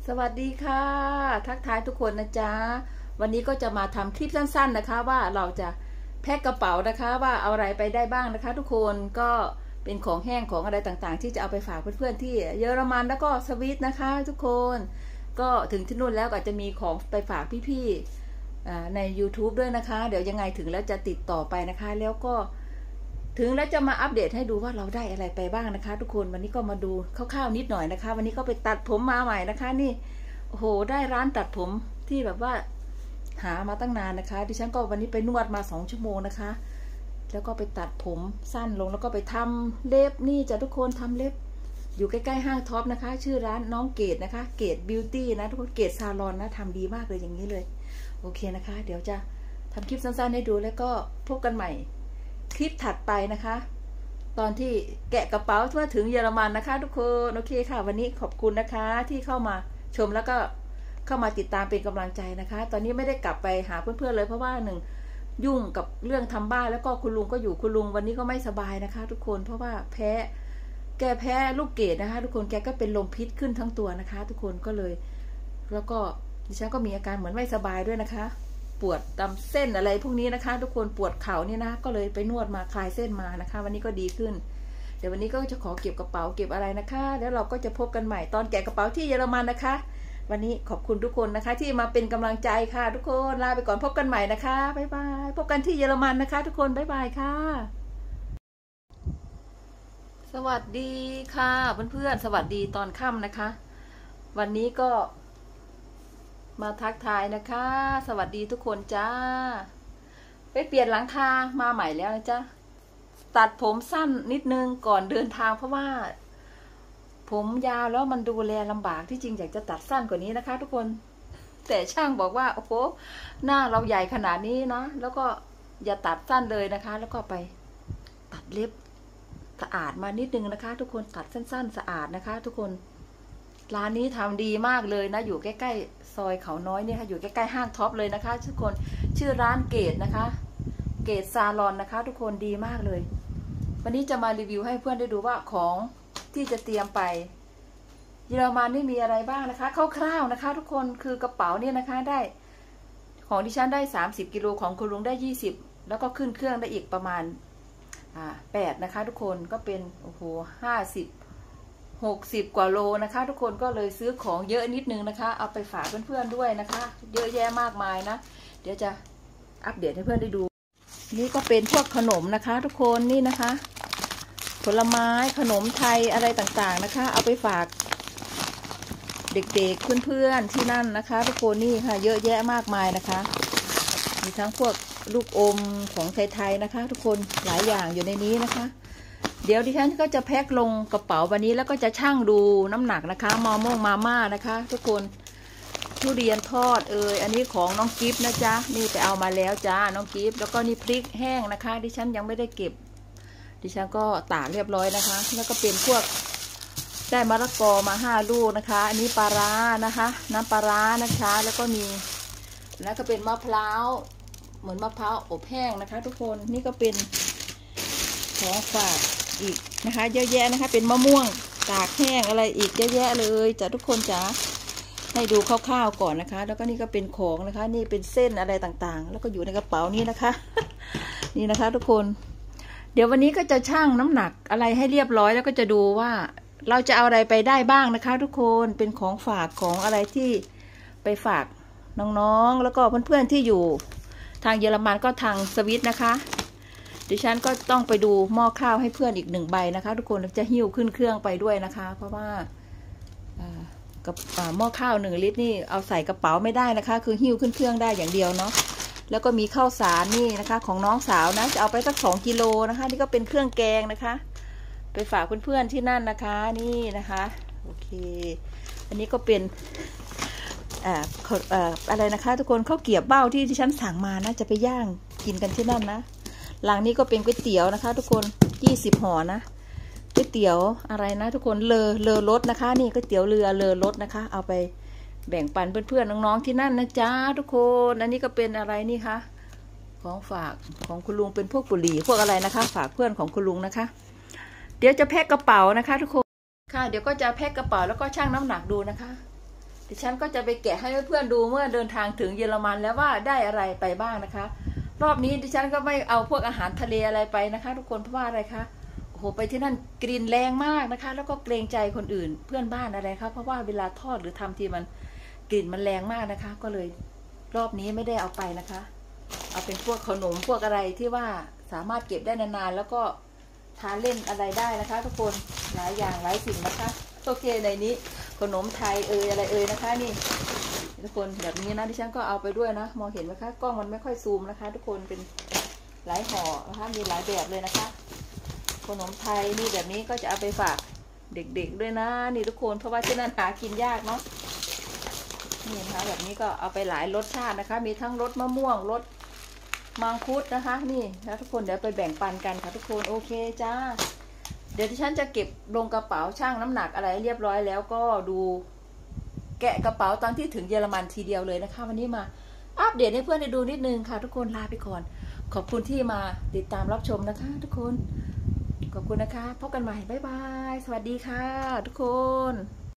สวัสดีค่ะทักทายทุกคนนะจ๊ะวันนี้ก็จะมาทำคลิปสั้นๆนะคะว่าเราจะแพ็คกระเป๋านะคะว่าเอาอะไรไปได้บ้างนะคะทุกคนก็เป็นของแห้งของอะไรต่างๆที่จะเอาไปฝากเพื่อนๆที่เยอรมันแล้วก็สวิตนะคะทุกคนก็ถึงที่นู่นแล้วก็จะมีของไปฝากพี่ๆใน YouTube ด้วยนะคะเดี๋ยวยังไงถึงแล้วจะติดต่อไปนะคะแล้วก็ถึงแล้วจะมาอัปเดตให้ดูว่าเราได้อะไรไปบ้างนะคะทุกคนวันนี้ก็มาดูคร่าวๆนิดหน่อยนะคะวันนี้ก็ไปตัดผมมาใหม่นะคะนี่โอ้โหได้ร้านตัดผมที่แบบว่าหามาตั้งนานนะคะดิฉันก็วันนี้ไปนวดมา2 ชั่วโมงนะคะแล้วก็ไปตัดผมสั้นลงแล้วก็ไปทำเล็บนี่จ้ะทุกคนทำเล็บอยู่ใกล้ๆห้างท็อปนะคะชื่อร้านน้องเกดนะคะเกดบิวตี้นะทุกคนเกดซาลอนนะทำดีมากเลยอย่างนี้เลยโอเคนะคะเดี๋ยวจะทำคลิปสั้นๆให้ดูแล้วก็พบกันใหม่คลิปถัดไปนะคะตอนที่แกะกระเป๋าเมื่อถึงเยอรมันนะคะทุกคนโอเคค่ะวันนี้ขอบคุณนะคะที่เข้ามาชมแล้วก็เข้ามาติดตามเป็นกำลังใจนะคะตอนนี้ไม่ได้กลับไปหาเพื่อนๆเลยเพราะว่าหนึ่งยุ่งกับเรื่องทำบ้านแล้วก็คุณลุงก็อยู่คุณลุงวันนี้ก็ไม่สบายนะคะทุกคนเพราะว่าแกแพ้ลูกเกดนะคะทุกคนแกก็เป็นลมพิษขึ้นทั้งตัวนะคะทุกคนก็เลยแล้วก็ดิฉันก็มีอาการเหมือนไม่สบายด้วยนะคะปวดตามเส้นอะไรพวกนี้นะคะทุกคนปวดเข่านี่นะก็เลยไปนวดมาคลายเส้นมานะคะวันนี้ก็ดีขึ้นเดี๋ยววันนี้ก็จะขอเก็บกระเป๋าเก็บอะไรนะคะแล้วเราก็จะพบกันใหม่ตอนแกะกระเป๋าที่เยอรมันนะคะวันนี้ขอบคุณทุกคนนะคะที่มาเป็นกำลังใจค่ะทุกคนลาไปก่อนพบกันใหม่นะคะบ๊ายบายพบกันที่เยอรมันนะคะทุกคนบ๊ายบายค่ะสวัสดีค่ะเพื่อนๆสวัสดีตอนค่ำนะคะวันนี้ก็มาทักทายนะคะสวัสดีทุกคนจ้าไปเปลี่ยนหลังคามาใหม่แล้วนะจ๊ะตัดผมสั้นนิดนึงก่อนเดินทางเพราะว่าผมยาวแล้วมันดูแลลำบากที่จริงอยากจะตัดสั้นกว่านี้นะคะทุกคนแต่ช่างบอกว่าโอ้โหหน้าเราใหญ่ขนาดนี้นะแล้วก็อย่าตัดสั้นเลยนะคะแล้วก็ไปตัดเล็บสะอาดมานิดนึงนะคะทุกคนตัดสั้นๆสะอาดนะคะทุกคนร้านนี้ทำดีมากเลยนะอยู่ใกล้ๆซอยเขาน้อยเนี่ยค่ะอยู่ใกล้ๆห้างท็อปเลยนะคะทุกคนชื่อร้านเกดนะคะเกดซาลอนนะคะทุกคนดีมากเลยวันนี้จะมารีวิวให้เพื่อนได้ดูว่าของที่จะเตรียมไปเยอรมันนี่มีอะไรบ้างนะคะคร่าวๆนะคะทุกคนคือกระเป๋าเนี่ยนะคะได้ของดิฉันได้30 กิโลของคุณลุงได้20แล้วก็ขึ้นเครื่องได้อีกประมาณ8นะคะทุกคนก็เป็นโอ้โห60 กว่าโลนะคะทุกคนก็เลยซื้อของเยอะนิดนึงนะคะเอาไปฝากเพื่อนๆด้วยนะคะเยอะแยะมากมายนะเดี๋ยวจะอัปเดตให้เพื่อนได้ดูนี่ก็เป็นพวกขนมนะคะทุกคนนี่นะคะผลไม้ขนมไทยอะไรต่างๆนะคะเอาไปฝากเด็กๆเพื่อนๆที่นั่นนะคะทุกคนนี่ค่ะเยอะแยะมากมายนะคะมีทั้งพวกลูกอมของไทยๆนะคะทุกคนหลายอย่างอยู่ในนี้นะคะเดี๋ยวดิฉันก็จะแพ็คลงกระเป๋าวันนี้แล้วก็จะชั่งดูน้ำหนักนะคะมาม่านะคะทุกคนทุเรียนทอดอันนี้ของน้องกิฟต์นะจ๊ะนี่ไปเอามาแล้วจ้าน้องกิฟต์แล้วก็นี่พริกแห้งนะคะดิฉันยังไม่ได้เก็บดิฉันก็ตากเรียบร้อยนะคะแล้วก็เป็นพวกได้มะละกอมา5 ลูกนะคะอันนี้ปลาร้านะคะน้ำปลาร้านะคะแล้วก็มีแล้วก็เป็นมะพร้าวเหมือนมะพร้าวอบแห้งนะคะทุกคนนี่ก็เป็นของฝากอีกนะคะเยอะแยะนะคะเป็นมะม่วงตากแห้งอะไรอีกเยอะแยะเลยจ้ะทุกคนจ๋าให้ดูคร่าวๆก่อนนะคะแล้วก็นี่ก็เป็นของนะคะนี่เป็นเส้นอะไรต่างๆแล้วก็อยู่ในกระเป๋านี้นะคะ นี่นะคะทุกคนเดี๋ยววันนี้ก็จะชั่งน้ำหนักอะไรให้เรียบร้อยแล้วก็จะดูว่าเราจะเอาอะไรไปได้บ้างนะคะทุกคนเป็นของฝากของอะไรที่ไปฝากน้องๆแล้วก็เพื่อนๆที่อยู่ทางเยอรมันก็ทางสวิตนะคะดิฉันก็ต้องไปดูหม้อข้าวให้เพื่อนอีก1 ใบนะคะทุกคนจะหิ้วขึ้นเครื่องไปด้วยนะคะเพราะว่ากับหม้อข้าว1 ลิตรนี่เอาใส่กระเป๋าไม่ได้นะคะคือหิ้วขึ้นเครื่องได้อย่างเดียวเนาะแล้วก็มีข้าวสารนี่นะคะของน้องสาวนะจะเอาไปสัก2 กิโลนะคะนี่ก็เป็นเครื่องแกงนะคะไปฝากเพื่อนๆที่นั่นนะคะนี่นะคะโอเคอันนี้ก็เป็นอะไรนะคะทุกคนข้าวเกรี๊ยวเบ้าที่ดิฉันสั่งมานะจะไปย่างกินกันที่นั่นนะหลังนี้ก็เป็นก๋วยเตี๋ยวนะคะทุกคน20 ห่อนะก๋วยเตี๋ยวอะไรนะทุกคนเลอรสนะคะนี่ก๋วยเตี๋ยวเรือเลอรสนะคะเอาไปแบ่งปันเพื่อนๆน้องๆที่นั่นนะจ๊ะทุกคนอันนี้ก็เป็นอะไรนี่คะของฝากของคุณลุงเป็นพวกบุหรี่พวกอะไรนะคะฝากเพื่อนของคุณลุงนะคะเดี๋ยวจะแพ็คกระเป๋านะคะทุกคนค่ะเดี๋ยวก็จะแพ็คกระเป๋าแล้วก็ชั่งน้ำหนักดูนะคะดิฉันก็จะไปแกะให้เพื่อนๆดูเมื่อเดินทางถึงเยอรมันแล้วว่าได้อะไรไปบ้างนะคะรอบนี้ดิฉันก็ไม่เอาพวกอาหารทะเลอะไรไปนะคะทุกคนเพราะว่าอะไรคะโอ้โหไปที่นั่นกลิ่นแรงมากนะคะแล้วก็เกรงใจคนอื่นเพื่อนบ้านอะไรคะเพราะว่าเวลาทอดหรือทำทีมันกลิ่นมันแรงมากนะคะก็เลยรอบนี้ไม่ได้เอาไปนะคะเอาเป็นพวกขนมพวกอะไรที่ว่าสามารถเก็บได้นานๆแล้วก็ทานเล่นอะไรได้นะคะทุกคนหลายอย่างหลายสิ่งนะคะโอเคในนี้ขนมไทยอะไรนะคะนี่ทุกคนแบบนี้นะดิฉันก็เอาไปด้วยนะมองเห็นไหมคะกล้องมันไม่ค่อยซูมนะคะทุกคนเป็นหลายห่อนะคะมีหลายแบบเลยนะคะขนมไทยนี่แบบนี้ก็จะเอาไปฝากเด็กๆด้วยนะนี่ทุกคนเพราะว่าที่นั่นหากินยากเนาะนี่นะคะแบบนี้ก็เอาไปหลายรสชาตินะคะมีทั้งรสมะม่วงรสมังคุดนะคะนี่แล้วทุกคนเดี๋ยวไปแบ่งปันกันค่ะทุกคนโอเคจ้าเดี๋ยวที่ฉันจะเก็บลงกระเป๋าชั่งน้ำหนักอะไรเรียบร้อยแล้วก็ดูแกะกระเป๋าตอนที่ถึงเยอรมันทีเดียวเลยนะคะวันนี้มาอัปเดตให้เพื่อนได้ดูนิดนึงค่ะทุกคนลาไปก่อนขอบคุณที่มาติดตามรับชมนะคะทุกคนขอบคุณนะคะพบกันใหม่บ๊ายบายสวัสดีค่ะทุกคน